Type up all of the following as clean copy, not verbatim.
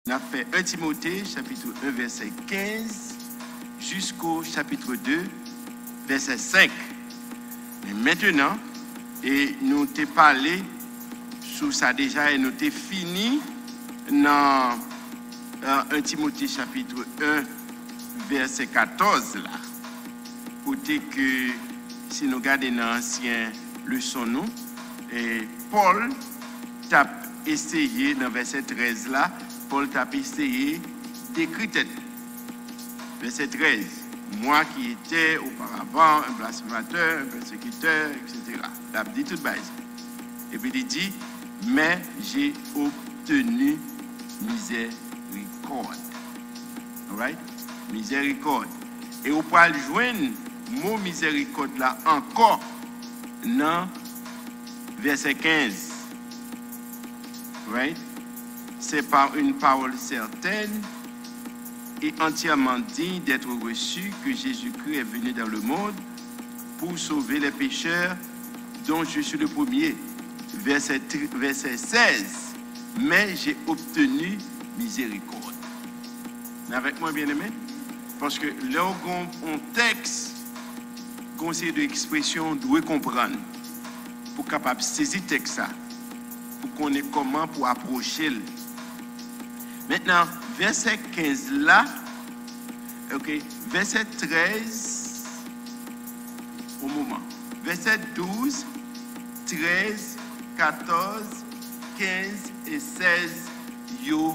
On a fait 1 Timothée, chapitre 1, verset 15, jusqu'au chapitre 2, verset 5. Mais maintenant, et nous t'ai parlé sur ça déjà, et nous t'ai fini dans 1 Timothée, chapitre 1, verset 14, là. Côté que, si nous regardons dans l'ancien leçon, nous, et Paul t'a essayé, dans verset 13 là, Paul t'a essayé d'écrire tête. Verset 13. Moi qui étais auparavant un blasphémateur, un persécuteur, etc. Il a dit toute base. Et puis il dit, mais j'ai obtenu miséricorde. Alright? Miséricorde. Et on peut joindre le mot miséricorde là encore dans verset 15. Right? C'est par une parole certaine et entièrement digne d'être reçu que Jésus-Christ est venu dans le monde pour sauver les pécheurs dont je suis le premier. Verset 16. Mais j'ai obtenu miséricorde. Avec moi, bien-aimé? Parce que là, on texte, conseil d'expression, doit comprendre pour capable saisir le texte ça, pour qu'on ait comment pour approcher. Maintenant, verset 15 là, ok, verset 13, au moment, verset 12, 13, 14, 15 et 16, yo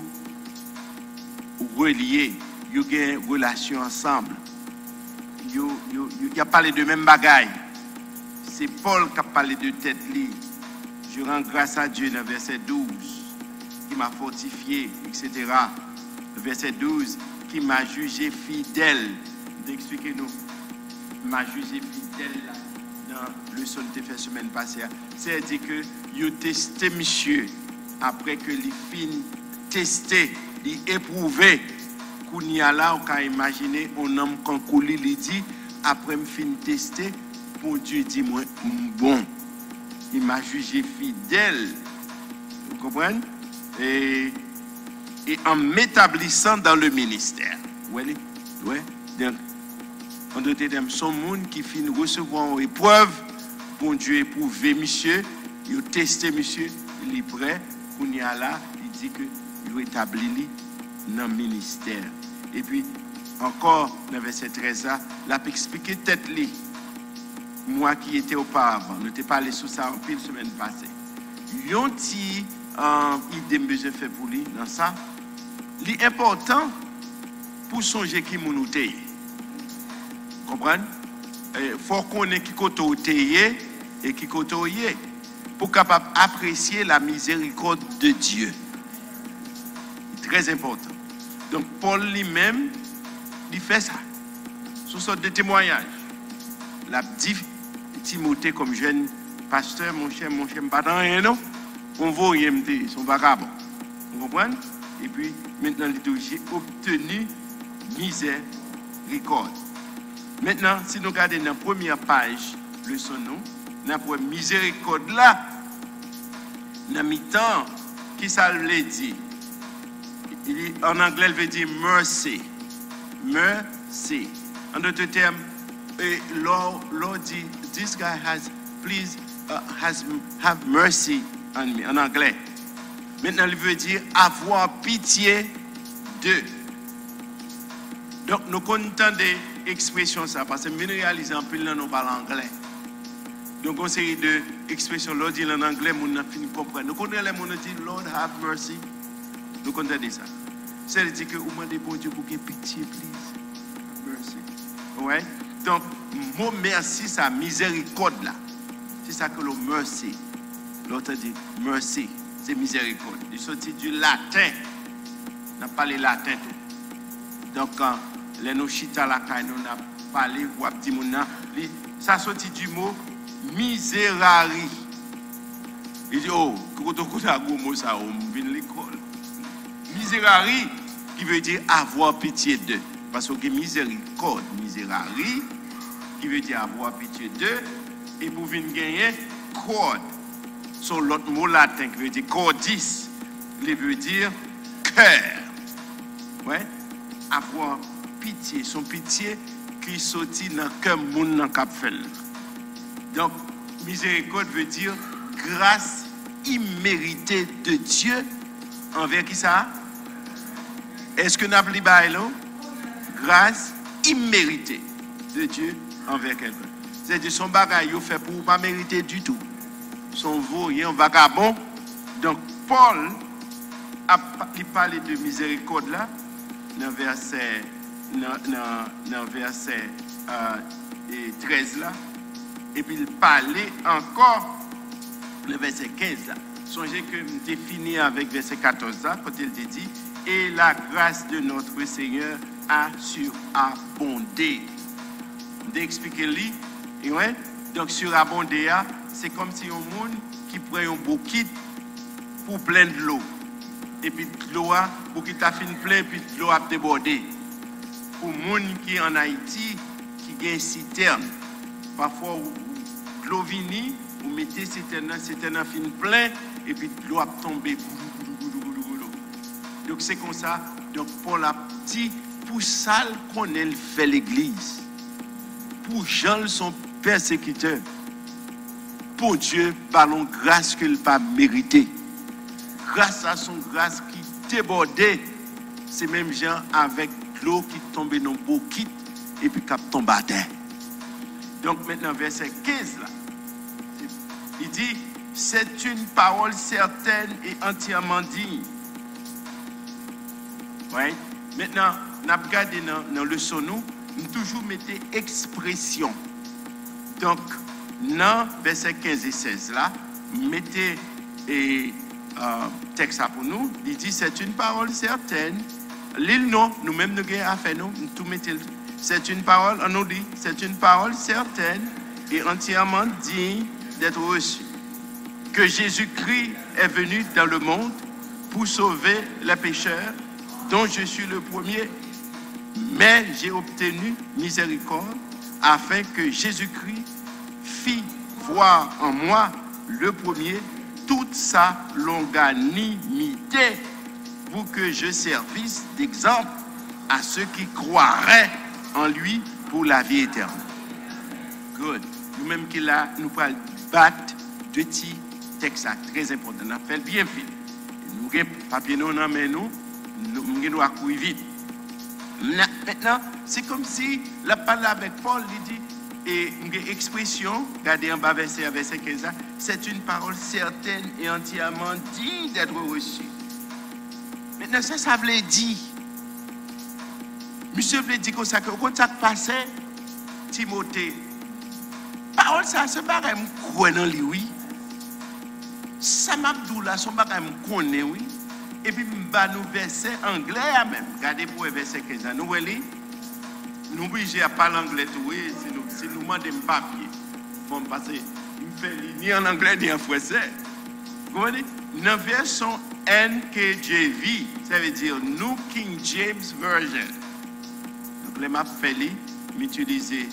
reliés, yo ont une relation ensemble, yo a parlé de même bagaille. C'est Paul qui a parlé de tête li. Je rends grâce à Dieu dans verset 12, qui m'a fortifié, etc. Verset 12, qui m'a jugé fidèle. Expliquez-nous. M'a jugé fidèle là, dans le son de fait semaine passée. C'est-à-dire que il a testé monsieur après que les fins testé, il éprouvé. Qu'on y a là, on peut imaginer un homme quand il dit après me fin testé. Pour Dieu dit moi bon, il m'a jugé fidèle, vous comprenez, et en m'établissant dans le ministère. Ouais, donc on doit être son monde qui finit recevoir une épreuve, bon Dieu éprouvé monsieur, il a testé monsieur, il est prêt, qu'on y a là, il dit que il est établi dans le ministère. Et puis encore dans verset 13 là, il a expliqué tête li. Moi qui étais auparavant, nous t'ai parlé sur ça en pile semaine passée. Yon ti idée besoin fait pour lui dans ça. L'important pour songer qui moun ou comprenez? Faut qu'on ait qui koto teye et qui koto yé pour capable apprécier la miséricorde de Dieu. C'est très important. Donc Paul lui-même, il fait ça. Sous sorte de témoignage. La dit Timothée comme jeune pasteur, mon cher, pas dans rien, non? On voit son vagabond. Vous comprenez? Et puis, maintenant, j'ai obtenu miséricorde. Maintenant, si nous regardons dans la première page, le son nom, dans la miséricorde là, dans mi-temps, qui ça veut dire? En anglais, il veut dire mercy. Mercy. En d'autres termes, Lord dit, this guy has, please, have mercy on me, en anglais. Maintenant, il veut dire avoir pitié de. Donc, nous comptons des expressions ça, parce que nous réalisons en pile, nous parlons anglais. Donc, on série d'expressions, Lord dit en anglais, nous avons fini de comprendre. Nous connaissons les mots, nous disons, Lord have mercy. Nous comptons ça. C'est-à-dire que vous demandez bon Dieu pour qu'il ait pitié, please. Mercy. Ouais. Donc, mot merci, ça miséricorde là. C'est ça que le merci. L'autre dit merci, c'est miséricorde. Il sorti du latin. On n'a pas le latin tout. Donc, quand les nous chita la caille, on a parlé, ça sorti du mot misérari. Il dit, oh, ça, on vient l'école. Misérari, qui veut dire avoir pitié de. Parce que miséricorde, misérari, qui veut dire avoir pitié d'eux, et pour venir gagner, corde. Sur l'autre mot latin qui veut dire cordis, il veut dire cœur. Ouais, avoir pitié, son pitié qui sortit dans le cœur de monde dans cap fait. Donc, miséricorde veut dire grâce imméritée de Dieu envers qui ça? Est-ce que nous avons l'Ibaïlo? Grâce imméritée de Dieu envers quelqu'un. C'est-à-dire son bagage, il fait pour pas mériter du tout. Son vaurien, vagabond. Donc, Paul il parle de miséricorde là, dans verset 13 là. Et puis il parlait encore le verset 15 là. Songez que je fini avec verset 14 là, quand il dit et la grâce de notre Seigneur a surabondé. D'expliquer lui, et ouais, donc surabondé, c'est comme si un monde qui prend un bouquet pour plein de l'eau. Et puis l'eau, bouquet a fini plein, puis l'eau a débordé. Pour les gens qui en Haïti, qui ont une citerne, parfois l'eau vient, vous mettez citerne fin plein, et puis l'eau a tombé. Donc c'est comme ça. Donc pour la petite, pour ça qu'on fait l'église. Pour gens sont persécuteurs. Pour Dieu, parlons grâce qu'il n'a pas mérité. Grâce à son grâce qui débordait, c'est même gens avec l'eau qui tombait dans le bouquet et puis qui tombe à terre. Donc maintenant, verset 15 là, il dit, c'est une parole certaine et entièrement digne. Ouais. Maintenant, nous avons regardé dans le son, nous toujours mettez expression. Donc, dans verset 15 et 16 là, mettez texte pour nous. Il dit c'est une parole certaine. L'île non, nous-mêmes nous avons affaire nous, tout mettez. C'est une parole, on nous dit, c'est une parole certaine et entièrement digne d'être reçue. Que Jésus-Christ est venu dans le monde pour sauver les pécheurs, dont je suis le premier. Mais j'ai obtenu miséricorde afin que Jésus-Christ fit voir en moi le premier toute sa longanimité pour que je servisse d'exemple à ceux qui croiraient en lui pour la vie éternelle. Good. Nous-mêmes qui là, nous pouvons battre deux petits textes très importants. Nous fait bien vite. Nous avons papier nous dans nous devons courir vite. Maintenant, c'est comme si la parole avec Paul, il dit, et une expression, regardez en bas verset 15, c'est une parole certaine et entièrement digne d'être reçue. Maintenant, ça veut dire, monsieur veut dire que ça, quand ça passait, Timothée, parole ça, c'est pas un croix dans lui, oui. Ça m'a dit là, son bagage me connaît, oui. Et puis, nous verset anglais même. Regardez pour le verset 15. Nous voyons, nous obligés à parler anglais, si nous demandons un papier. Bon, parce qu'il ne fait ni en anglais ni en français. Vous voyez, dans la version NKJV, ça veut dire New King James Version. Donc, les maps fait m'utiliser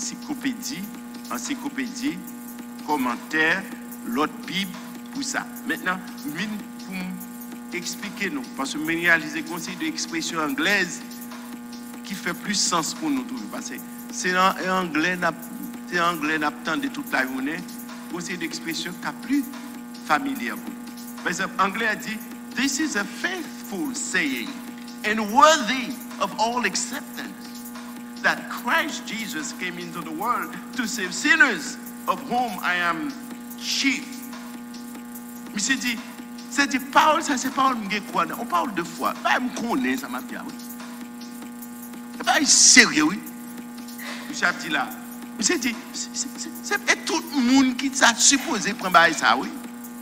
encyclopédie, commentaire, l'autre Bible pour ça. Maintenant, pour expliquez-nous, parce que nous réalisons un conseil d'expression anglaise qui fait plus sens pour nous tous. Parce que c'est en anglais, n'attendez toute la journée, conseil d'expression qui est plus familier pour nous. Par exemple, l'anglais a dit, this is a faithful saying and worthy of all acceptance, that Christ Jesus came into the world to save sinners, of whom I am chief. Monsieur dit, c'est des paroles, ça c'est parole quoi. On parle de foi. Pas me connaît ça m'a dit oui. C'est pas sérieux oui. Monsieur a dit là. Monsieur dit c'est tout le monde qui t'a supposé prendre ça oui.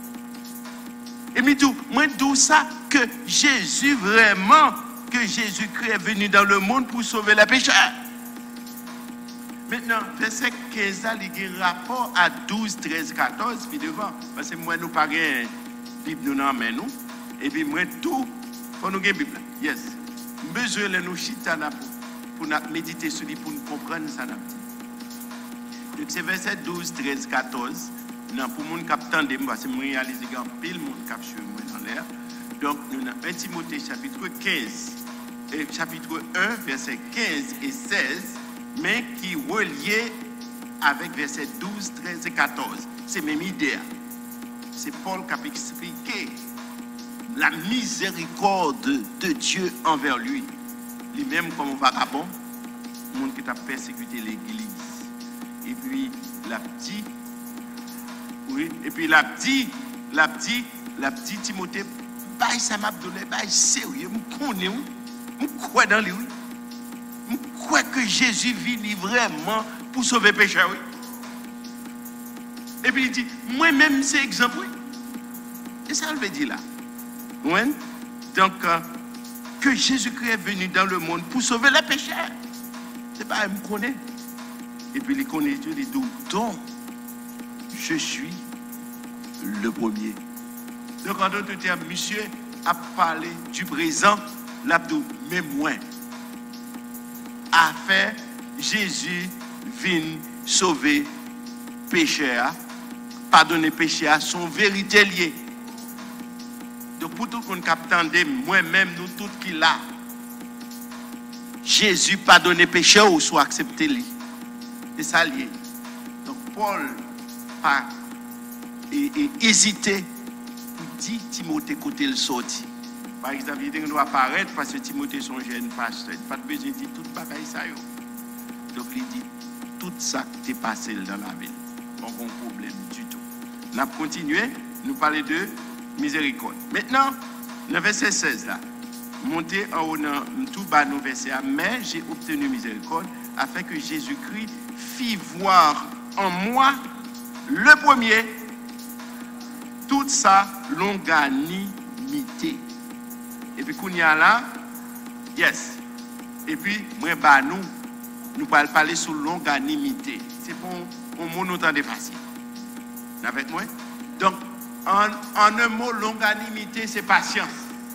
Et mais tout, moi d'où ça que Jésus vraiment que Jésus-Christ est venu dans le monde pour sauver les pécheurs. Maintenant, verset 15 là, il y a un rapport à 12, 13, 14 puis devant parce que moi nous pas Bible nous amène nous et puis moi tout faut nous gagner Bible yes besoin de nous chita pour méditer sur lui pour nous comprendre ça donc c'est verset 12 13 14 non pour monde qui attendent parce que moi réaliser grand pile monde qui suit moi dans l'air donc nous dans 1 Timothée chapitre 15 chapitre 1, versets 15 et 16, mais qui relié avec versets 12, 13 et 14. C'est même idée. C'est Paul qui a expliqué la miséricorde de Dieu envers lui. Lui-même comme un vagabond, le monde qui a persécuté l'église. Et puis, la petite, oui, et puis la petite Timothée, bah, ça m'a donné, bah, sérieux, je connais, je crois dans lui. Je crois que Jésus vit vraiment pour sauver les pécheurs. Oui. Et puis il dit, moi-même, c'est exemple. Oui. Et ça, le dit là. Ouais. Donc, que Jésus-Christ est venu dans le monde pour sauver les pécheurs. C'est pas, il me connaît. Et puis il connaît Dieu, il dit, donc, je suis le premier. Donc, en d'autres termes, monsieur a parlé du présent, l'abdou, mais moins. A fait Jésus vient sauver pécheur, pardonner pécheur, son vérité lié. Donc, pour tout le monde qui attendait, moi-même, nous tous qui là, Jésus pardonner pécheur ou soit accepté lui. Et ça lié. Donc, Paul pas hésité pour dire Timothée côté le sorti. Par exemple, il doit apparaître parce que Timothée son jeune pasteur. Pas de besoin de dire tout bagaille ça. Donc il dit tout ça qui est passé dans la ville. Pas de problème du tout. On a continué, nous parler de miséricorde. Maintenant, le verset 16 là. Montez en haut dans tout bas nos versets. Mais j'ai obtenu miséricorde afin que Jésus-Christ fit voir en moi le premier toute sa longanimité. Et puis, qu'on y a là, yes. Et puis, moi, bah, nous allons parler sur longanimité. C'est pour un mot nous entendre facile. Avec moi? Donc, en un mot, longanimité, c'est patience.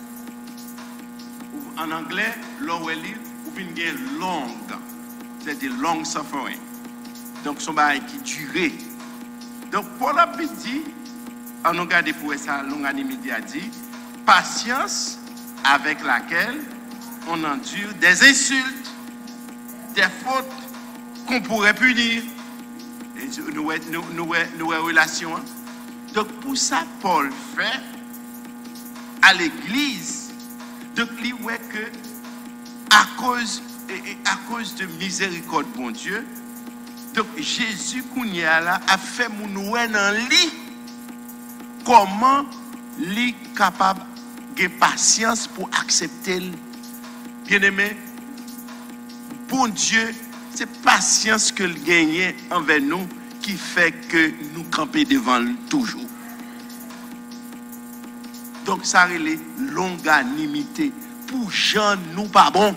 En anglais, l'orwelli, ou bien long, c'est-à-dire long suffering. Donc, son bail qui dure. Donc, pour la petite, en regardant pour ça, longanimité a dit, patience avec laquelle on endure des insultes, des fautes qu'on pourrait punir. Et nous relations. Donc pour ça, Paul fait à l'église, donc il voit que à cause de miséricorde, bon Dieu, donc Jésus a fait mon dans lui comment il est capable de patience pour accepter. Bien aimé, bon Dieu, c'est patience que le gagne envers nous qui fait que nous camper devant lui toujours. Donc ça relève longanimité. Pour Jean, nous pas bon.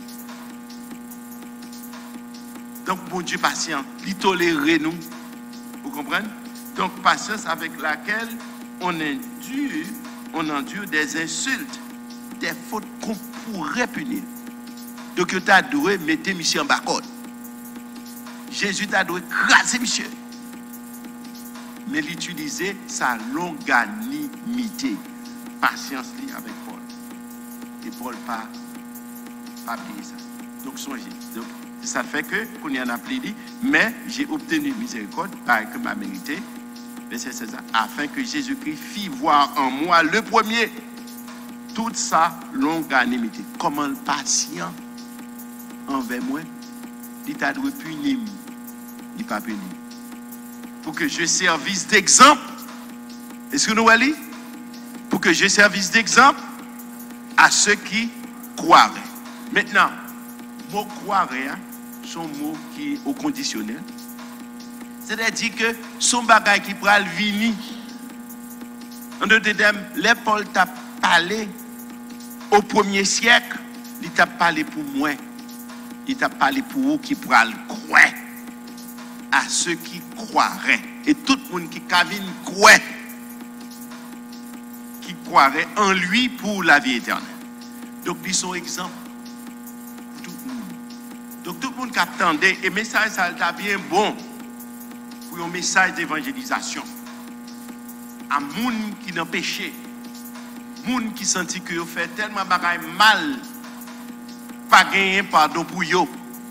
Donc bon Dieu patient, il tolère nous. Vous comprenez? Donc patience avec laquelle on endure des insultes, des fautes qu'on pourrait punir. Donc, tu as dû mettre monsieur en bas. Jésus t'a dû craser monsieur. Mais l'utiliser sa longanimité. Patience avec Paul. Et Paul pas oublié ça. Donc, songez. Donc, ça fait que, qu'on y en a appelé, mais j'ai obtenu miséricorde, pareil que m'a mérité. Verset 16, afin que Jésus-Christ fit voir en moi le premier toute sa longanimité. Comment le patient envers moi, il t'a dû punir, il pas puni. Pour que je servisse d'exemple. Est-ce que nous allons? Pour que je servisse d'exemple à ceux qui croiraient. Maintenant, mot croirait, son mot qui est au conditionnel. C'est-à-dire que son bagage qui pourra le venir. En d'autres termes, les Paul t'a parlé au 1er siècle, il t'a parlé pour moi. Il t'a parlé pour vous qui pourra le croire. À ceux qui croiraient. Et tout le monde qui croit. Qui croirait en lui pour la vie éternelle. Donc, ils sont exemples. Tout le monde. Donc, tout le monde qui attendait, et le message, ça a bien bon. Pour un message d'évangélisation. À moun qui n'a péché. Moun qui sentit que vous fait tellement bagaille mal pas gagner pardon pour eux.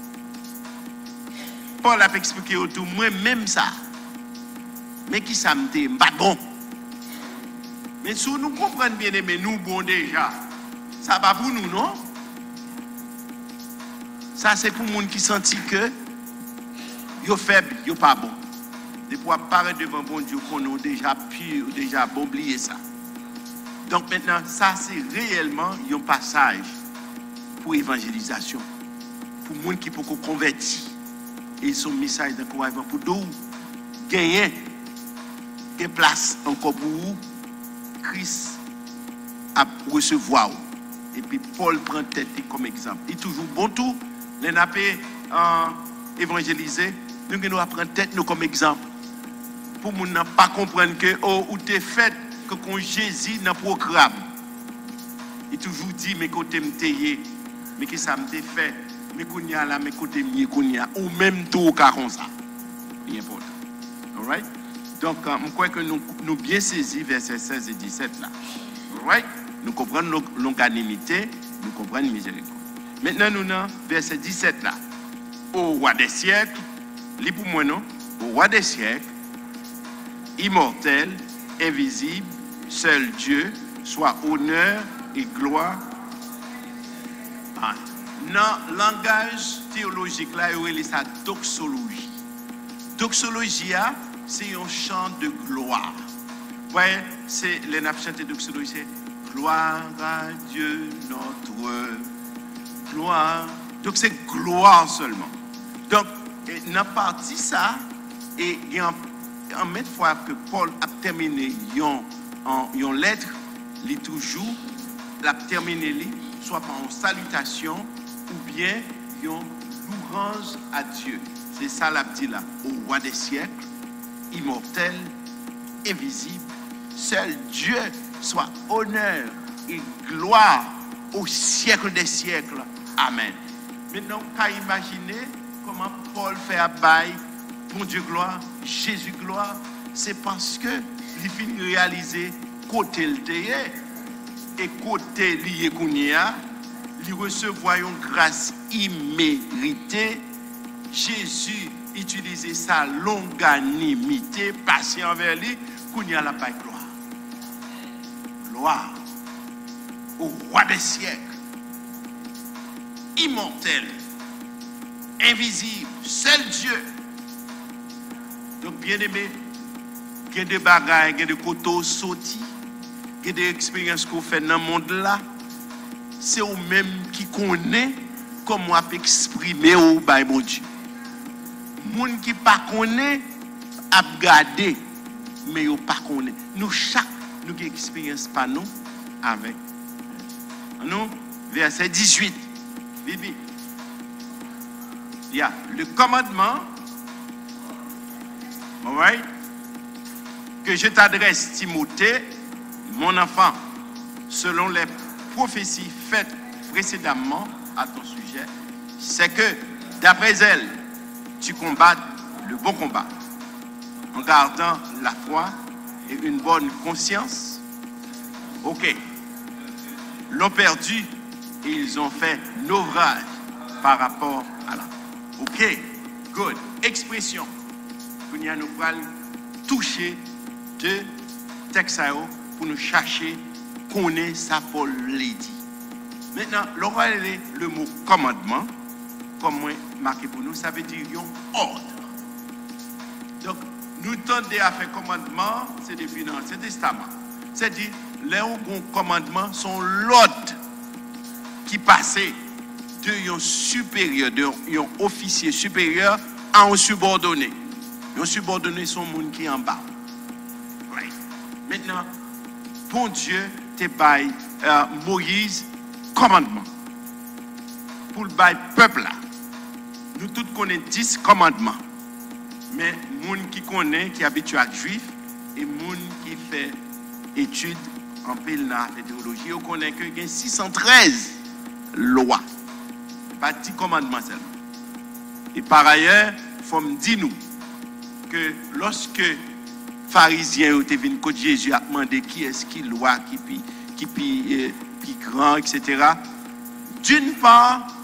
Paul a expliqué autour moi-même ça. Mais qui ça me dit pas bon. Mais si nous comprenons bien, mais nous bon déjà, ça va pour nous, non? Ça c'est pour les gens qui sentent que ils sont faibles, ils ne sont pas bons. De pouvoir apparaître devant bon Dieu qu'on a déjà pur, déjà bon, oublier ça. Donc maintenant, ça c'est réellement un passage pour l'évangélisation. Pour les gens qui peuvent convertir. Et son message d'encouragement pour nous gagner des places encore pour vous. Christ à recevoir. Et puis Paul prend tête comme exemple. Il est toujours bon tout. Les napés évangélisés, nous devons prendre tête nous comme exemple. Pour nous ne pas comprendre que ou t'es fait que quand Jésus dans le programme. Il toujours dit mes côtés me tailler, mais que ça me fait, mais qu'on y a là, mes côtés mieux qu'on y a, ou même tout au cas comme ça. C'est important. Alright? Donc, je crois que nous bien saisi versets 16 et 17 là. Alright? Nous comprenons longanimité, nous comprenons miséricorde. Maintenant, nous avons verset 17 là. Au roi des siècles, lis pour moi non? Au roi des siècles, immortel, invisible, seul Dieu, soit honneur et gloire. Dans le langage théologique, là, il y a sa doxologie. Doxologie, c'est un chant de gloire. Vous voyez, c'est les nappes chanter doxologie, c'est gloire à Dieu notre gloire. Donc c'est gloire seulement. Donc, dans la partie ça, et il y a en même fois que Paul a terminé une lettre, il toujours l'a terminé soit par une salutation ou bien une louange à Dieu. C'est ça l'a dit là, au roi des siècles, immortel, invisible, seul Dieu soit honneur et gloire au siècle des siècles. Amen. Maintenant, qu'à imaginer comment Paul fait à bail, bon Dieu gloire, Jésus gloire, c'est parce que il finit de réaliser côté le théâtre et côté lié kounia, il recevoir une grâce imméritée. Jésus utilisait sa longanimité, patient envers lui, kounia la paix gloire. Gloire au roi des siècles, immortel, invisible, seul Dieu. Donc, bien aimé, il y a des bagailles, il y a des côtés sortis, il y a des expériences qu'on fait dans le monde là. C'est vous-même qui connaît comment exprimer au bail mon Dieu. Les gens qui ne connaissent pas, à regarder, mais ils ne connaissent pas. Nous, chaque nous avons expérience par nous avec. Nous, verset 18. Bibi. Il y a le commandement. Alright? Que je t'adresse, Timothée, mon enfant, selon les prophéties faites précédemment à ton sujet, c'est que d'après elles, tu combats le bon combat, en gardant la foi et une bonne conscience. Ok. L'ont perdu et ils ont fait naufrage par rapport à la. Ok. Good. Expression. Nous allons toucher deux textes pour nous chercher qu'on est sa Paul l'a dit. Maintenant, le mot commandement, comme moi marqué pour nous, ça veut dire un ordre. Donc, nous tendons à faire commandement, c'est depuis l'Ancien Testament. C'est-à-dire, les commandements sont l'ordre qui passait d'un supérieur, d'un officier supérieur à un subordonné. Un subordonné, sont les gens qui sont en bas. Right. Maintenant, bon Dieu, te bail Moïse, commandement. Pour le bail peuple là. Nous tous connaissons 10 commandements. Mais les gens qui connaissent, qui habituent à être juifs, et les gens qui font études en pile dans la théologie, on connaît que il y a 613 lois. Pas 10 commandements seulement. Et par ailleurs, il faut me dire nous que lorsque les pharisiens ont été venus contre Jésus a demandé qui est-ce qui loi, qui grand, etc. D'une part,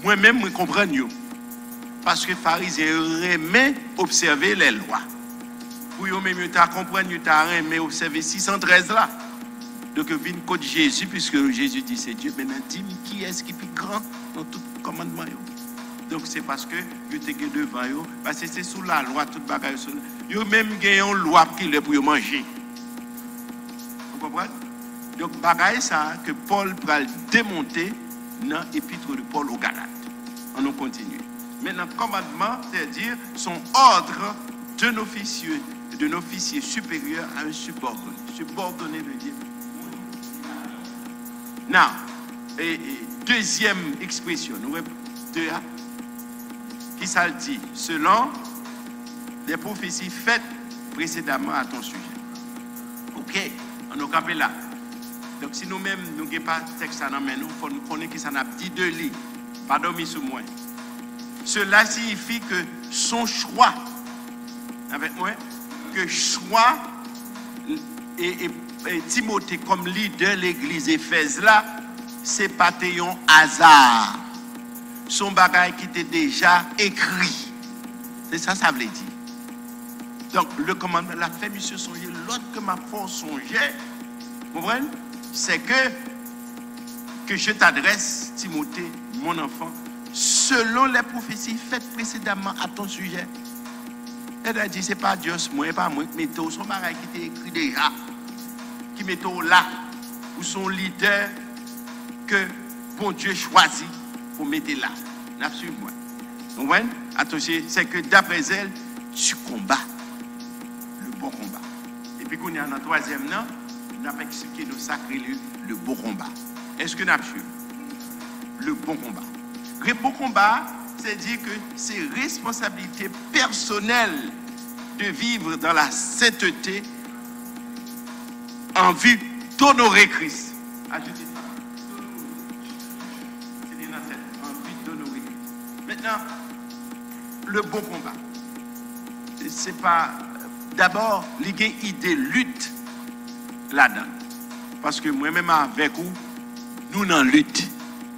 moi-même, je comprends. Parce que les pharisiens aimaient observer les lois. Pour eux-mêmes, ils comprennent, ils aiment observer 613 là. Donc, ils viennent contre Jésus, puisque Jésus dit c'est Dieu. Maintenant, dis-moi qui est-ce qui est plus grand dans tout commandement. Donc, c'est parce que ils étaient devant eux. Parce que c'est sous la loi, toute bagaille. Ils ont même gagné une loi qui est pour manger. Vous comprenez? Donc, bagaille ça que Paul va démonter dans l'épître de Paul aux Galates. On continue. Maintenant, commandement, c'est-à-dire son ordre d'un officier supérieur à un subordonné. Subordonné veut dire. Now, deuxième expression, qui ça le dit? Selon les prophéties faites précédemment à ton sujet. Ok, on nous campé là. Donc si nous-mêmes, nous n'avons pas de texte à nous, il faut nous connaître qui ça n'a dit de lui. Pas dormi sur moi. Cela signifie que son choix, avec moi, que choix et Timothée comme leader de l'église Éphèse là, c'est pas un hasard. Son bagage qui était déjà écrit. C'est ça, ça veut dire. Donc, le commandement, la fait, monsieur songer, l'autre que ma force songeait, vous comprenez? C'est que je t'adresse, Timothée, mon enfant, selon les prophéties faites précédemment à ton sujet. Elle a dit, c'est pas Dieu, moi, pas moi, qui mettons son bagage qui était écrit déjà, qui mettons là, ou son leader que bon Dieu choisit pour mettre là. Absolument. Vous voyez? Attention, c'est que d'après elle, tu combats le bon combat. Et puis, quand on est dans le troisième an, on a expliqué le sacré le bon combat. Est-ce que nous avons vu? Le bon combat. Le bon combat, c'est-à-dire que c'est responsabilité personnelle de vivre dans la sainteté en vue d'honorer Christ. Ajoutez ça. C'est dans cette en vue d'honorer Christ. Maintenant, le bon combat. C'est pas. D'abord, l'idée lutte là-dedans. Parce que moi-même avec vous, nous n'en lutte.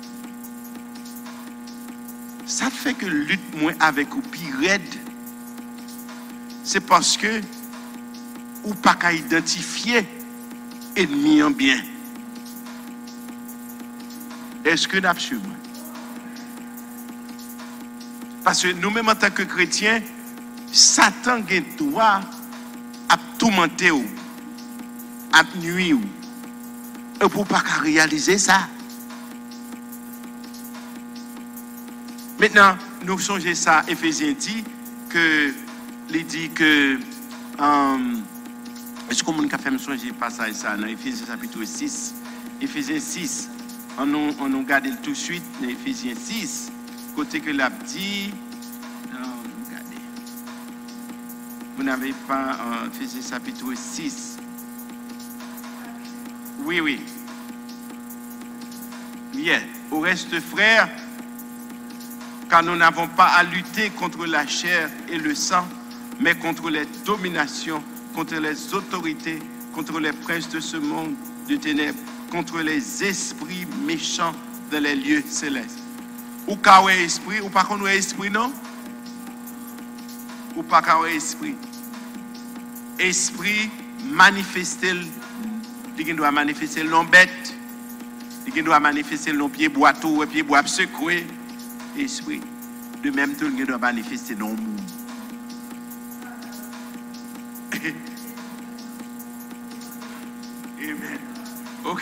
Ça fait que lutte moi avec vous puis raide. C'est parce que ou pas qu'à identifier ennemi en bien. Est-ce que nous avons? Parce que nous-mêmes en tant que chrétiens, Satan a le droit à tourmenter ou à nuire ou et pour pas réaliser ça. Maintenant, nous songeons ça, Éphésiens dit que est-ce qu'on a fait me songer passage ça dans Éphésiens chapitre 6, Éphésiens 6, on nous regarde tout de suite dans Éphésiens 6, côté que l'a dit, regardez, vous n'avez pas Éphésiens chapitre 6, oui, bien, au reste frères, car nous n'avons pas à lutter contre la chair et le sang, mais contre les dominations, contre les autorités, contre les princes de ce monde de ténèbres, contre les esprits méchants dans les lieux célestes. Ou qu'à esprit, ou pas qu'on ait esprit, non? Ou pas qu'à esprit. Esprit manifester, il doit manifester l'embête, il doit manifester le pied boiteux, pied bois secoué. Esprit. De même, tout le monde doit manifester dans le monde. Amen. Ok.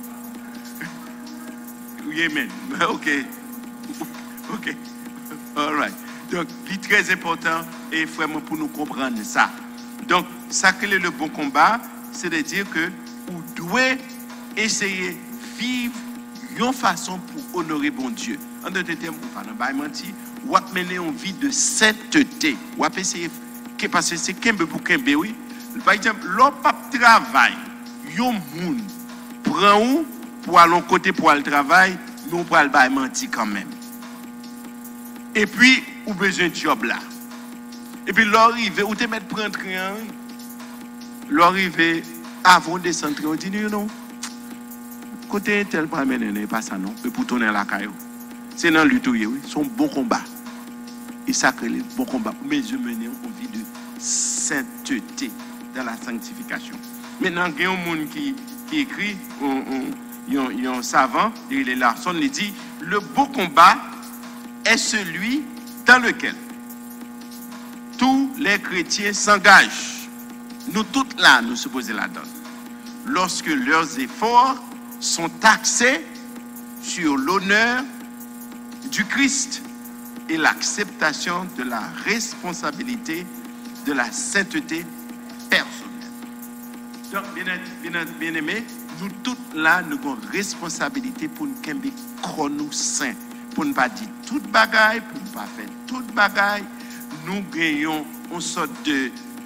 Oui, amen. Ok. Ok. All right. Donc, c'est très important et vraiment pour nous comprendre ça. Donc, ça que le bon combat, c'est de dire que vous devez essayer de vivre une façon pour honorer bon Dieu. En d'autres termes, vous ne pouvez pas mentir, vous mener une vie de sainteté. Vous pouvez essayer, parce que c'est Kembe pour Kembe, oui. Par exemple, l'homme travail, yon moun prend ou pour aller côté pour le travail, nous pour aller mentir quand même. Et puis, vous avez besoin de job là. Et puis, l'arrivée, vous te mettre prendre rien. L'arrivée, avant de descendre, on dit non. Côté tel pas mener pas ça non, et pour tourner la caillou. C'est dans le lutte, oui, son bon combat. Et ça crée le bon combat. Mais je menais une vie de sainteté dans la sanctification. Maintenant, il y a un monde qui écrit, il y a un savant, il est là, il dit, le beau combat est celui dans lequel tous les chrétiens s'engagent. Nous toutes là, nous supposons la donne. Lorsque leurs efforts sont axés sur l'honneur du Christ et l'acceptation de la responsabilité de la sainteté personnelle. Donc, bien aimé, nous toutes là, nous avons responsabilité pour nous croire nous saints, pour ne pas dire toute bagaille, pour ne pas faire toute bagaille. Nous gagnons une sorte de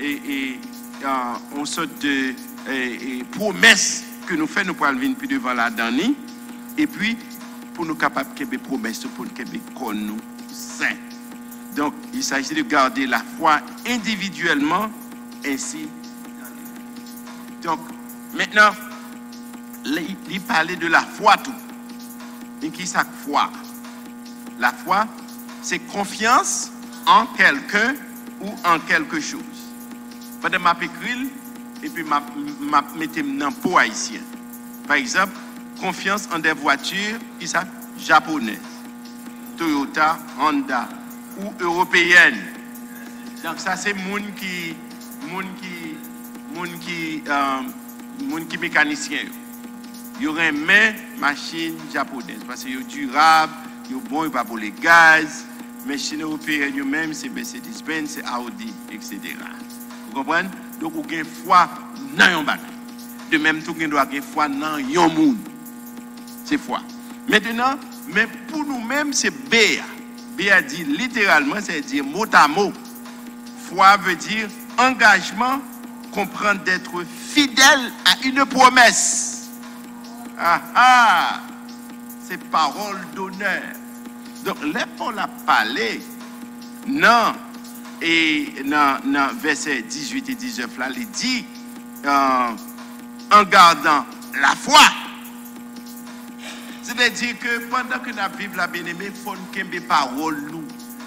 promesse que nous faisons, nous pour venir plus devant la dernière, et puis pour nous capables de faire promesse pour nous nous saints. Donc, il s'agit de garder la foi individuellement ainsi. Donc, maintenant, il parlait de la foi tout. Et qui ça foi? La foi, c'est confiance en quelqu'un ou en quelque chose. Pendant ma écrit et puis ma mettais dans pot haïtien. Par exemple, confiance en des voitures qui sont japonaises, Toyota, Honda ou européennes. Donc ça c'est moun qui mécanicien. Il y aurait une machine japonaise parce que c'est durable, c'est bon, il pas pour les gaz. Machine européenne même c'est Mercedes-Benz, c'est Audi, etc. Vous comprenez? Donc vous avez foi dans un bagage. De même tout vous avez foi dans un monde. C'est foi. Maintenant, mais pour nous-mêmes c'est Béa. Béa dit littéralement, c'est-à-dire mot à mot. Foi veut dire engagement, comprendre d'être fidèle à une promesse. C'est parole d'honneur. Donc, là, Paul a parlé, non, et dans verset 18 et 19, là, il dit, en gardant la foi. C'est-à-dire que pendant que nous vivons la bien-aimée, il faut que nous parole nous.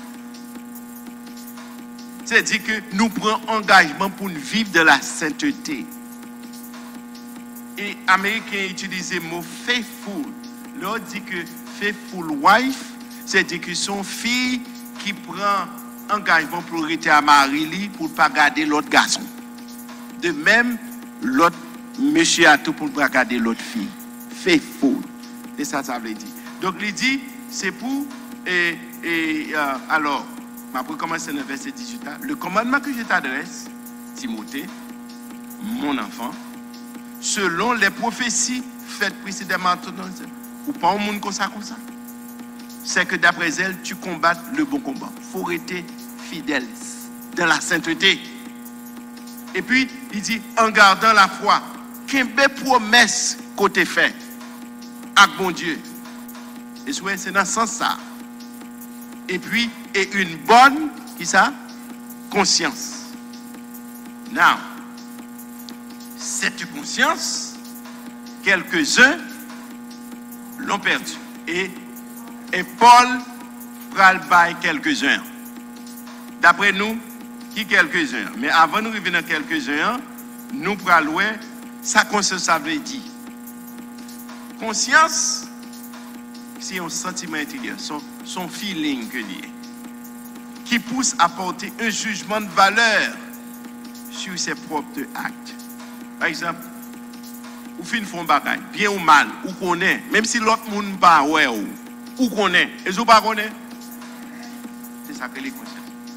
C'est-à-dire que nous prenons engagement pour vivre de la sainteté. Et les Américains utilisent le mot faithful. L'autre dit que faithful wife, c'est-à-dire que son fille qui prend engagement pour rester à Marie pour ne pas garder l'autre garçon. De même, l'autre monsieur a tout pour ne pas garder l'autre fille. Faithful. Et ça veut dire. Donc, il dit, c'est pour. Alors, après commencer dans le verset 18, le commandement que je t'adresse, Timothée, mon enfant, selon les prophéties faites précédemment, ou pas au monde comme ça, c'est que d'après elle, tu combattes le bon combat. Il faut rester fidèle dans la sainteté. Et puis, il dit, en gardant la foi, quelle belle promesse côté fait avec bon Dieu. Et c'est dans ce sens-là. Et puis, et une bonne, qui ça? Conscience. Now, cette conscience, quelques-uns l'ont perdue. Et Paul pral bail quelques-uns. D'après nous, qui quelques-uns? Mais avant de revenir dans quelques-uns, nous pral louer sa conscience, ça veut dire. Conscience, c'est un sentiment intérieur, son feeling que lié, qui pousse à porter un jugement de valeur sur ses propres actes. Par exemple, ou fin font bagaille, bien ou mal, ou connaît, même si l'autre monde pas ouais ou connaît, et vous pas connaît, c'est ça que les consciences.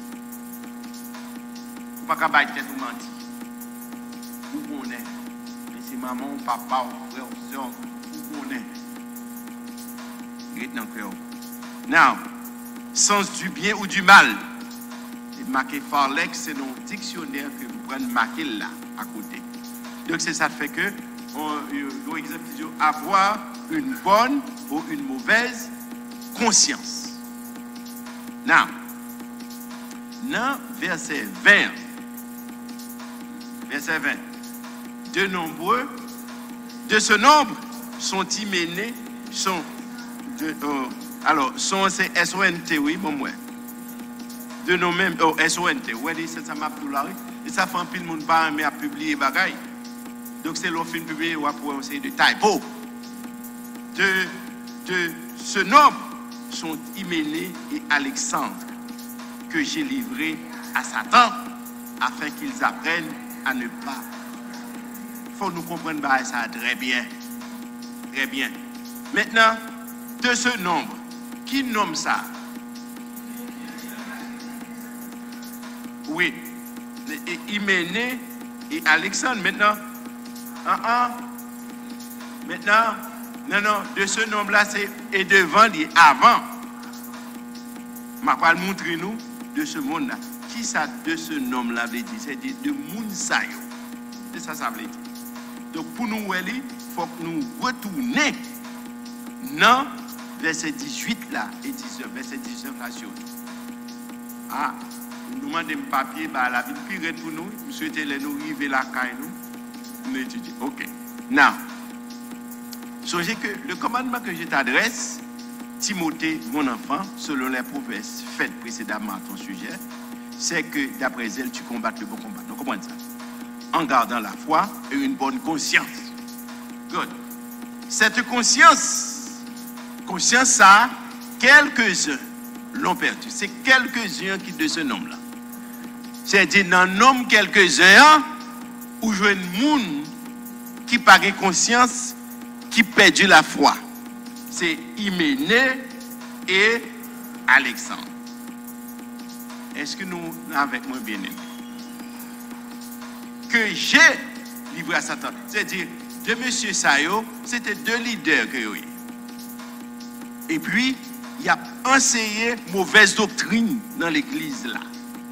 Ou pas qu'à bailler tête ou mentir, ou connaît, mais c'est maman, papa, ou frère, ou soeur. Now, sens du bien ou du mal. Et marqué Farlex, c'est dans le dictionnaire que vous prenez marqué là, à côté. Donc, c'est ça fait que, exemple, avoir une bonne ou une mauvaise conscience. Now, dans verset 20, de ce nombre sont-ils menés, Alors, son c'est SONT, oui, bon, ouais. De nos mêmes, oh, SONT, ouais, c'est ça m'a pour la rue. Et ça fait un pile monde pas mais à publier bagaille. Donc c'est l'offre publié ou pour essayer de typo. De ce nombre sont Hyménée et Alexandre que j'ai livrés à Satan afin qu'ils apprennent à ne pas. Il faut nous comprendre ça très bien. Très bien. Maintenant, de ce nombre, qui nomme ça? Oui. Hyménée et Alexandre. Maintenant, maintenant, non, de ce nombre-là, c'est et devant, et avant. Je vais vous montrer nous de ce monde-là. Qui ça de ce nombre-là veut dire? C'est de Mounsayo. C'est ça, ça veut dire. Donc, pour nous, il faut que nous retournions dans verset 18 là et 19. Verset 19 là, surtout. Ah, nous demandons un papier, bah, la vie pire pour nous. Nous souhaitons nous arriver là, nous étudier. Ok. Now, songez que le commandement que je t'adresse, Timothée, mon enfant, selon les promesses faites précédemment à ton sujet, c'est que d'après elle, tu combattes le bon combat. Donc, comprenez ça. En gardant la foi et une bonne conscience. Good. Cette conscience, ça, quelques-uns l'ont perdu. C'est quelques-uns qui de ce nombre-là. C'est-à-dire, dans le nombre quelques-uns, où je vois un monde qui n'a pas conscience, qui perdu la foi. C'est Hyménée et Alexandre. Est-ce que nous, avec moi, bien aimé? Que j'ai livré à Satan. C'est-à-dire, de M. Sayo, c'était deux leaders que j'ai. Et puis, il a enseigné mauvaise doctrine dans l'église là.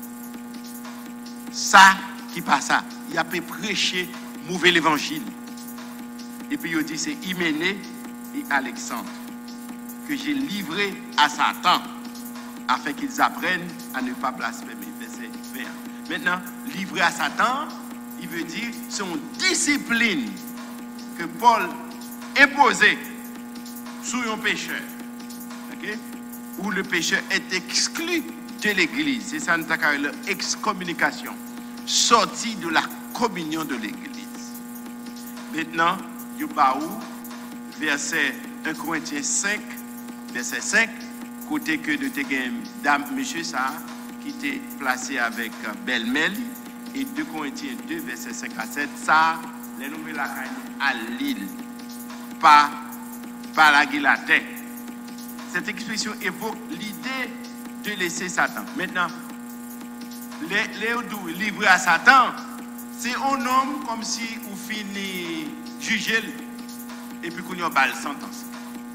Ça, qui passe ça, il a prêché mauvais évangile. Et puis, il dit, c'est Hyménée et Alexandre que j'ai livré à Satan afin qu'ils apprennent à ne pas blasphémer. Verset 20. Maintenant, livré à Satan, il veut dire c'est une discipline que Paul imposait sur un pécheur. Okay? Où le pécheur est exclu de l'église. C'est ça, nous avons l'excommunication. Sorti de la communion de l'église. Maintenant, Yubaou, verset 1 Corinthiens 5, verset 5, côté que de dame, monsieur ça, qui était placé avec Belmel, et 2 Corinthiens 2, verset 5 à 7, ça, les nommés la à l'île, pas la guillatée. Cette expression évoque l'idée de laisser Satan. Maintenant, les livrés à Satan, c'est un homme comme si vous finissez juger et puis qu'on y a une sentence.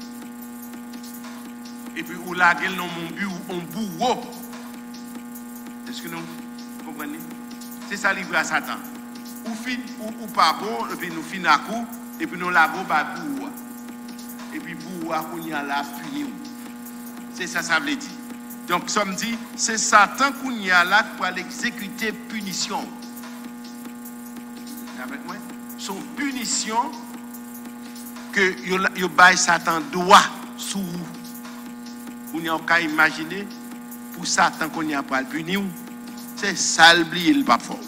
Et puis vous laguez dans mon but ou on bourreau. Est-ce que nous comprenez? C'est ça livré à Satan. Ou pas bon, et puis nous finissons à coup, et puis nous l'avons pas bourreau. Et puis bourreau qu'on y a là puni. C'est ça, ça veut dire. Donc, ça me dit, c'est Satan qu'on y a là pour l'exécuter punition. Avec moi? Son punition que Satan doit sous vous. On y a qu'à imaginer pour Satan qu'on y a pas le punir. C'est ça le pas fort.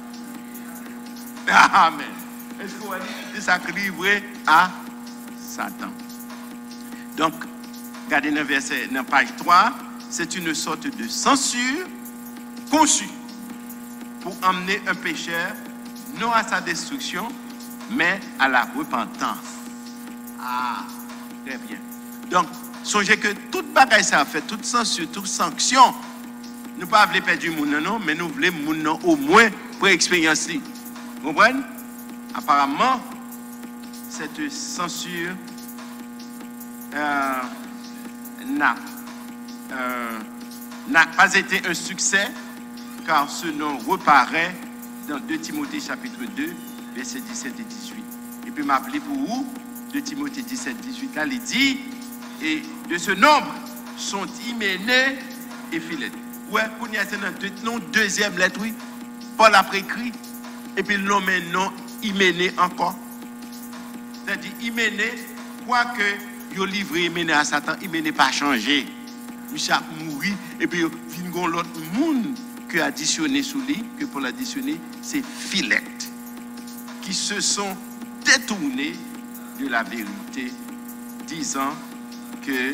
Amen. Est-ce que vous avez dit c'est ça livré à Satan? Donc, regardez dans verset, dans page 3, c'est une sorte de censure conçue pour emmener un pécheur non à sa destruction, mais à la repentance. Ah, très bien. Donc, songez que toute bagaille ça fait, toute censure, toute sanction, nous ne voulons pas perdre du monde, non, mais nous voulons au moins pour expérience. Vous comprenez? Apparemment, cette censure n'a pas été un succès, car ce nom reparaît dans 2 Timothée chapitre 2, versets 17 et 18. Et puis m'appeler pour vous, 2 Timothée 17, 18, là, il dit, et de ce nombre sont Hyménée et Philette. Ouais, pour y avoir non deuxième lettre, oui. Paul a écrit, et puis l'homme non Hyménée encore. C'est-à-dire Hyménée, quoique il a livré, il mené à Satan, il n'est pas changé. Il a mouru, et puis il y a l'autre monde qui a additionné sous lui, que pour l'additionner, c'est Philette, qui se sont détournés de la vérité, disant que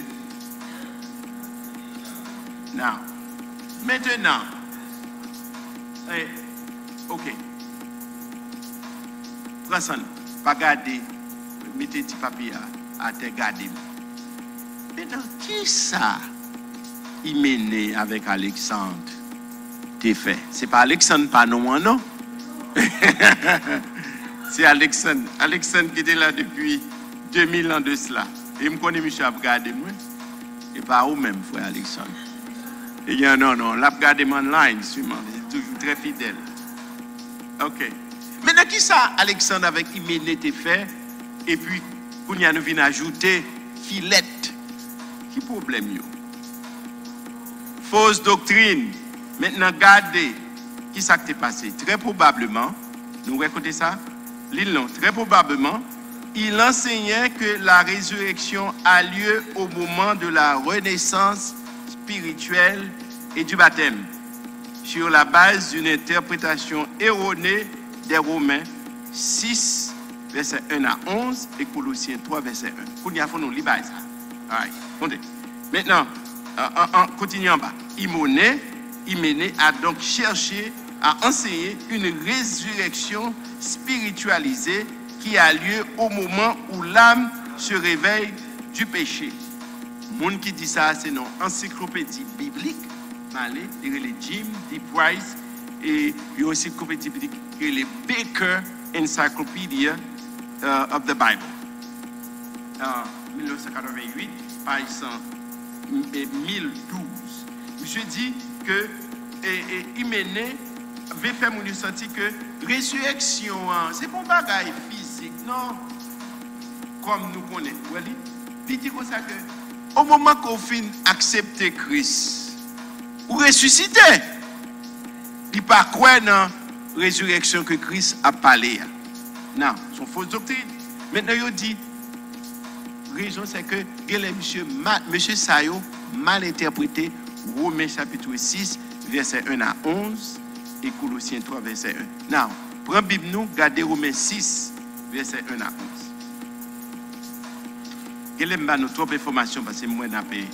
non. Maintenant, ok, prends ça, pas garder, mettez petit papier à te garder. Maintenant, qui ça il mené avec Alexandre t'es fait? C'est pas Alexandre, pas non, non? C'est Alexandre. Alexandre qui était là depuis 2000 ans de cela. Et je connais Michel Abgade, moi. Et pas vous-même, frère Alexandre. Et il non, l'a regardé online, sûrement. Il est toujours très fidèle. Ok. Maintenant, qui ça, Alexandre, avec Iménée, t'es fait? Et puis, qu'on y a nous vient ajouter Philette. Qui problème, yo? Fausse doctrine. Maintenant, gardez. Qui ça qui t'est passé? Très probablement, nous écoutez ça? Très probablement, il enseignait que la résurrection a lieu au moment de la renaissance spirituelle et du baptême, sur la base d'une interprétation erronée des Romains 6, verset 1 à 11 et Colossiens 3, verset 1. Qu'on y a fait nous lire ça. Maintenant, continuons en bas. Iménée a donc cherché à enseigner une résurrection spiritualisée qui a lieu au moment où l'âme se réveille du péché. Monde qui dit ça, c'est une encyclopédie biblique. Allez, il y a les Jim, D. Price, et il y a aussi une encyclopédie biblique, il y a les Baker Encyclopedia of the Bible. 1988, page 1012. Monsieur dit que Iménée avait fait mon senti que résurrection, c'est pas un bagage physique, non? Comme nous connaissons. Il dit comme ça que au moment qu'on finit accepter Christ, ou ressusciter, il ne pas quoi dans la résurrection que Christ a parlé. Non, c'est une fausse doctrine. Maintenant, il dit, la raison c'est que monsieur Sayo mal interprété Romains chapitre 6, verset 1 à 11 et Colossiens 3, verset 1. Now, prends Bible nous, regardez Romains 6, verset 1 à 11. Quelle est ma trop information parce que moi n'a pas.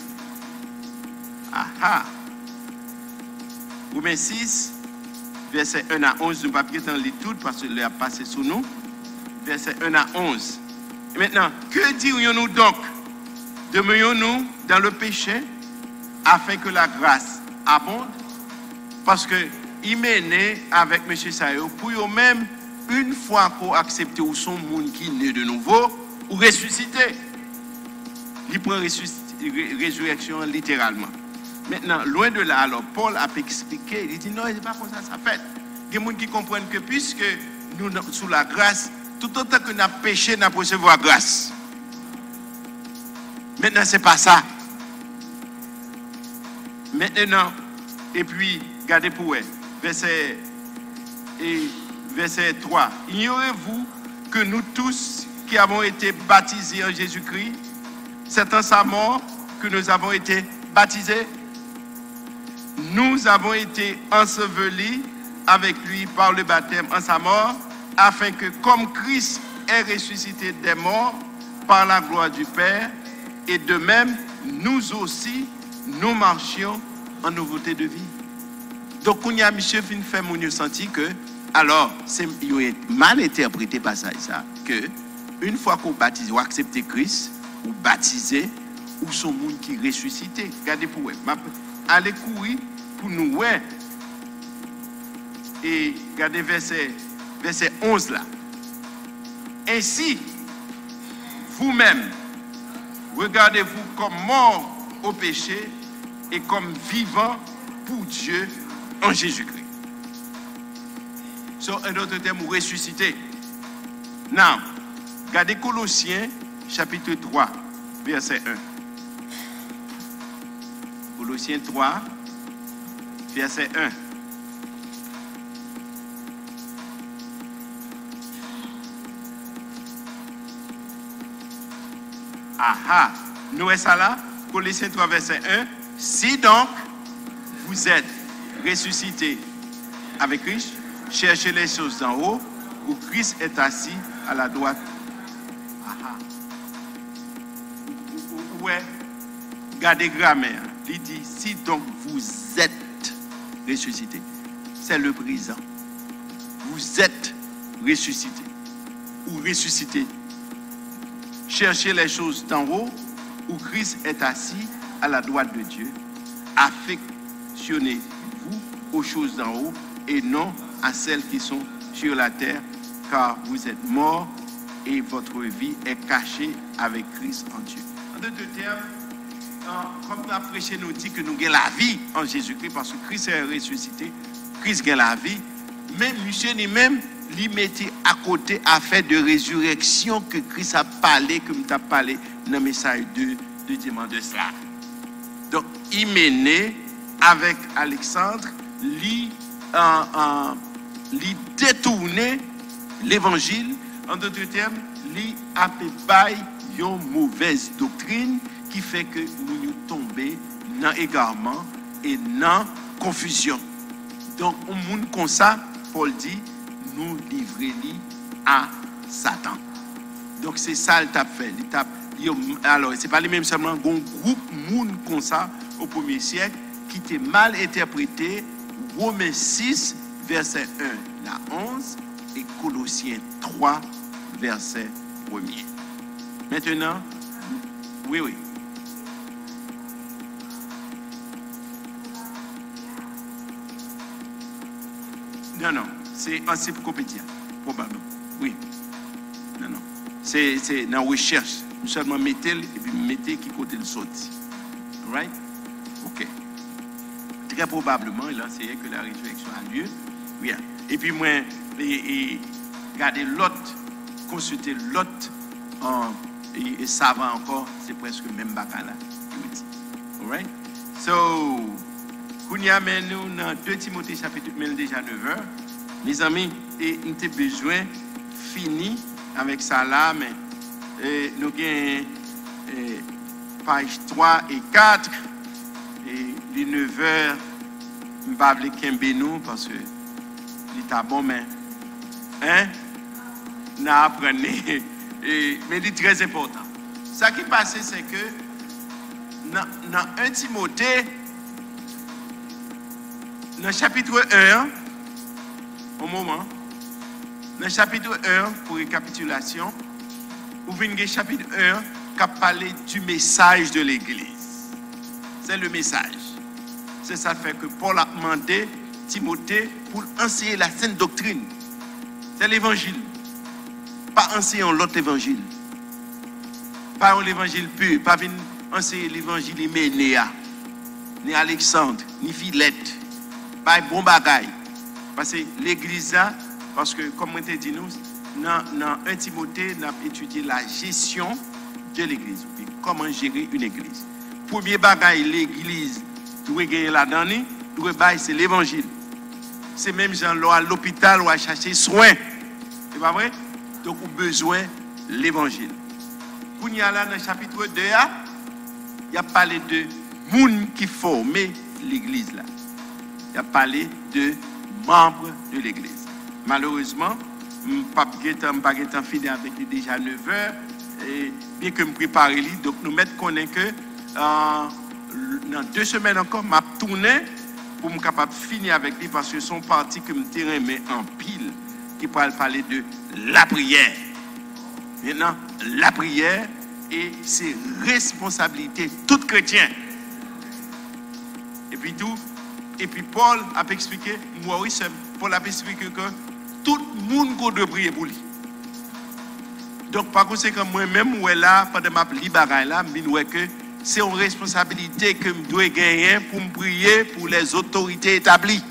Aha. Romains 6, verset 1 à 11, nous ne pouvons pas lire tout parce que le a passé sous nous. Verset 1 à 11. Et maintenant, que dirions-nous donc? Demeurions-nous dans le péché afin que la grâce abonde? Parce que il mène avec M. Sayo pour eux-mêmes, une fois qu'on accepte ou son monde qui naît de nouveau, ou ressusciter. Il prend résurrection littéralement. Maintenant, loin de là, alors Paul a expliqué, il dit non, c'est pas comme ça, ça fait. Il y a des gens qui comprennent que puisque nous, sous la grâce, tout autant que nous avons péché, nous avons recevoir grâce. Maintenant, ce n'est pas ça. Maintenant, et puis, regardez pour eux, verset 3. Ignorez-vous que nous tous qui avons été baptisés en Jésus-Christ, c'est en sa mort que nous avons été baptisés. Nous avons été ensevelis avec lui par le baptême en sa mort, afin que comme Christ est ressuscité des morts par la gloire du Père, et de même, nous aussi, nous marchions en nouveauté de vie. Donc, on y a monsieur fin fait mon senti que, alors, il est mal interprété par ça, que une fois qu'on baptise, ou accepte Christ, ou baptisé, ou son monde qui est ressuscité. Regardez pour vous. Allez courir pour nous, ouais. Et regardez verset 11 là. Ainsi, vous-même, regardez-vous comme mort au péché et comme vivant pour Dieu en Jésus-Christ. Sur un autre terme, ressuscité. Now, regardez Colossiens chapitre 3, verset 1. Colossiens 3, verset 1. Aha. Nous ça là, Colossiens 3, verset 1. Si donc vous êtes ressuscités avec Christ, cherchez les choses d'en haut, où Christ est assis à la droite. Aha. Ouais. Gardez grammaire. Il dit, si donc vous êtes ressuscités, c'est le présent. Vous êtes ressuscités ou ressuscités. Cherchez les choses d'en haut, où Christ est assis à la droite de Dieu. Affectionnez-vous aux choses d'en haut et non à celles qui sont sur la terre, car vous êtes morts et votre vie est cachée avec Christ en Dieu. En d'autres termes, comme la prêché nous dit que nous avons la vie en Jésus-Christ, parce que Christ est ressuscité, Christ a la vie, même monsieur lui-même, lui mettait à côté affaire de résurrection que Christ a parlé, comme tu as parlé dans le message de dimanche de cela. Donc, il menait avec Alexandre, lui détourner l'évangile, en d'autres termes, lui appelait une mauvaise doctrine qui fait que nous tombons dans l'égarement et dans la confusion. Donc, au monde comme ça, Paul dit, nous livrer à Satan. Donc, c'est ça le tape fait. Alors, ce n'est pas les mêmes seulement un groupe monde comme ça au 1er siècle qui était mal interprété. Romains 6, verset 1 à 11 et Colossiens 3, verset 1er. Maintenant, oui. Non, c'est encyclopédie, probablement. Oui. Non. C'est dans la recherche. Nous seulement mettez et puis mettez qui côté le sorti. Right? Ok. Très probablement, il a enseigné que la résurrection a lieu. Oui. Et puis moi, regardez l'autre, consulter l'autre, et savant encore, c'est presque le même bacala. Alright? So, Kounia nous dans 2 Timothée chapitre 1 déjà 9h. Mes amis, nous avons besoin fini avec ça là, mais nous avons page 3 et 4 et les 9h, je ne vais pas appeler Kembe parce que c'est bon, mais nous apprenons, mais c'est très important. Ce qui est passé, c'est que dans 1 Timothée, dans le chapitre 1, au moment, dans le chapitre 1, pour récapitulation, vous venez le chapitre 1 qui a parlé du message de l'Église. C'est le message. C'est ça fait que Paul a demandé Timothée pour enseigner la sainte doctrine. C'est l'évangile. Pas enseigner l'autre évangile. Pas l'évangile pur. Pas venir enseigner l'évangile Hyménéa, ni Alexandre, ni Philette. Pas bon bagaille. Parce que l'église là, parce que comme on t'a dit nous, dans 1 Timothée, nous avons étudié la gestion de l'église. Comment gérer une église. Premier bagaille, l'église doit gagner là-dedans, c'est l'évangile. C'est même genre à l'hôpital ou à chercher soin. C'est pas vrai? Donc, on a besoin de l'évangile. Quand il y a là dans le chapitre 2, il y a parlé de monde qui formait l'église là. Il a parlé de membres de l'église. Malheureusement, je n'ai pas fini avec lui déjà 9h. Et bien que je me prépare, donc nous mettons connaître que dans 2 semaines encore, je vais tourner pour me capable finir avec lui parce que son parti que je me en pile qui pourra parler de la prière. Maintenant, la prière et c'est responsabilité de tout chrétien. Et puis Paul a expliqué, moi oui, Paul a expliqué que tout le monde doit prier pour lui. Donc par conséquent, moi-même, là, pendant ma libération là, je dis que c'est une responsabilité que je dois gagner pour me prier pour les autorités établies.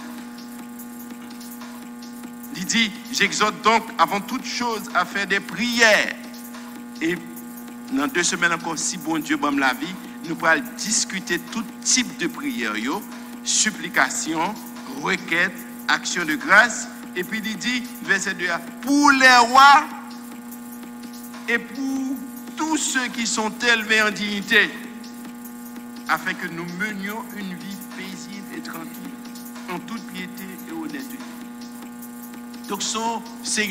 Il dit, j'exhorte donc avant toute chose à faire des prières. Et dans 2 semaines encore, si bon Dieu donne la vie, nous pourrons discuter tout type de prières, supplication, requête, action de grâce. Et puis il dit, verset 2, pour les rois et pour tous ceux qui sont élevés en dignité, afin que nous menions une vie paisible et tranquille, en toute piété et honnêteté. Donc, son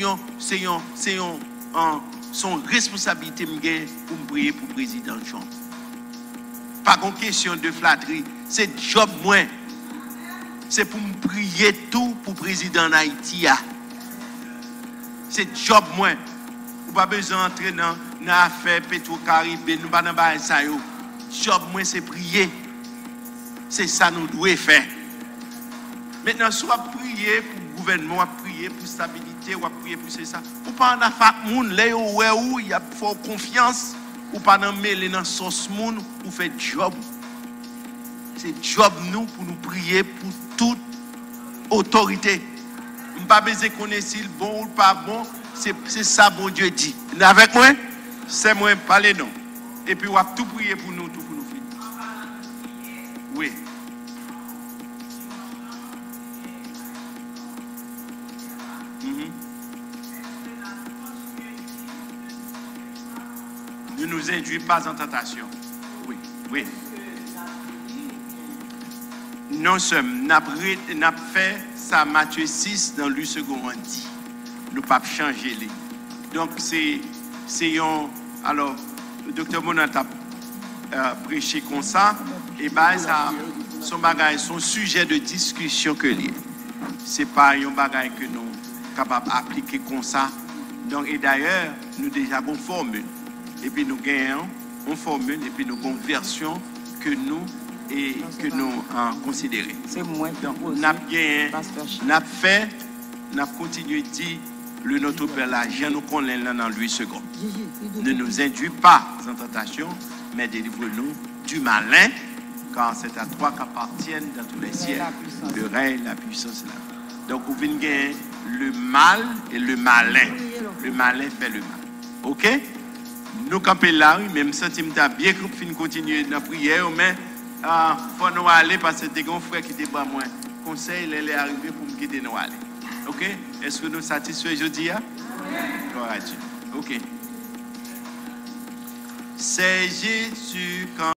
responsabilité pour me prier pour le président Jean. Pas une question de flatterie, c'est job moins. C'est pour me prier tout pour le président d'Haïti. C'est job moins. Vous n'avez pas besoin d'entrer dans l'affaire Petro-Caribé, nous ne pas ça. Job moins, c'est prier. C'est ça que nous devons faire. Maintenant, soit prier pour le gouvernement, prier pour la stabilité, ou prier pour ça. Ou pas en affaire moun, là où il y a fort confiance, ou pas dans mêler dans sauce moun, ou faire job. C'est job nous pour nous prier pour toute autorité. Nous pas besoin de connaître si le bon ou pas bon, c'est ça bon Dieu dit. Avec moi, c'est moi parler non. Et puis on va tout prier pour nous, tout pour nous finir. Oui. Ne nous induis pas en tentation. Oui, oui. Non seulement, n'a fait ça Matthieu 6 dans le second dit. Nous ne pouvons pas changer les. Donc c'est un. Alors, le docteur Monat a prêché comme ça. Et bien, ça, son sujet de discussion que lié. Ce n'est pas un bagage que nous sommes capables d'appliquer comme ça. Donc, et d'ailleurs, nous déjà avons une formule. Et puis nous gagnons une formule et puis nous avons une version que nous considérons. C'est moins. Donc, nous avons fait, nous avons continué à dire le Notre Père là, je nous connais là dans 8 secondes. Ne nous induis pas en tentation, mais délivre-nous du malin, car c'est à toi qu'appartiennent dans tous les cieux le règne, la puissance et la. Donc, vous venez gagner le mal et le malin. Le malin fait le mal. Ok? Nous campons là, même si nous avons bien continuer dans la prière, mais il faut nous aller parce que c'est un frère qui était pas moins. Conseil, il est arrivé pour me quitter nous aller. Ok? Est-ce que nous satisfaisons aujourd'hui? Gloire à Dieu. Ok. C'est Jésus quand